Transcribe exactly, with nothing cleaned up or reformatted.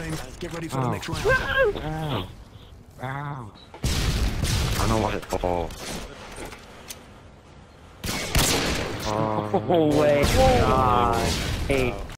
Wallbang. Get ready for the Oh. next round. Ow. Ow. I know what it's for. Oh, Oh, wait. God. Hey.